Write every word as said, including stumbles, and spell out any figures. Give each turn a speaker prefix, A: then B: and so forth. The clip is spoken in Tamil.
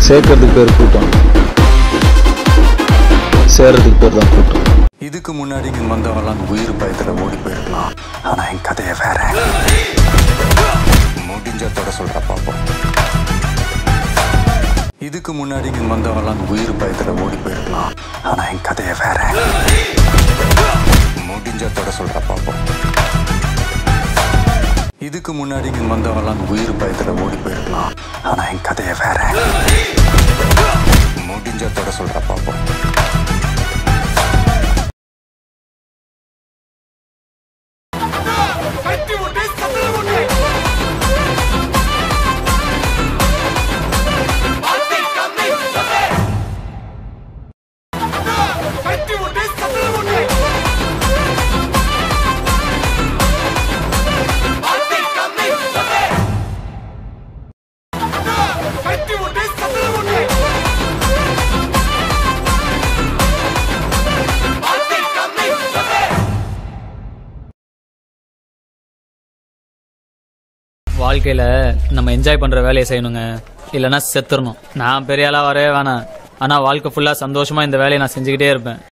A: சேர்க்கறதுக்கு பேர் கூட்டம், சேர்றதுக்கு பேர் தான் கூட்டம்.
B: இதுக்கு முன்னாடி இங்க வந்தவங்களாம் உயிர் பயத்துல ஓடி போயிருக்கலாம். ஆனா என் கதையை வேற. முடிஞ்சதோட சொல்ற பாப்போம். இதுக்கு முன்னாடி இங்க வந்தவங்களாம் உயிர் பயத்துல ஓடி போயிருக்கலாம். ஆனா என் கதையை வேற. முடிஞ்சதோட சொல்ற பாப்போம். இதுக்கு முன்னாடி இங்க வந்தவங்களாம் உயிர் பயத்துல ஓடி போயிருக்கலாம். ஆனா என் கதையை வேற. முடிஞ்சதோட சொல்ற பாப்போம்.
C: வாழ்க்கையில நம்ம என்ஜாய் பண்ற வேலையை செய்யணுங்க, இல்லைன்னா செத்துறணும். நான் பெரிய ஆளா வரவே வேணாம், ஆனா வாழ்க்கை ஃபுல்லா சந்தோஷமா இந்த வேலையை நான் செஞ்சுக்கிட்டே இருப்பேன்.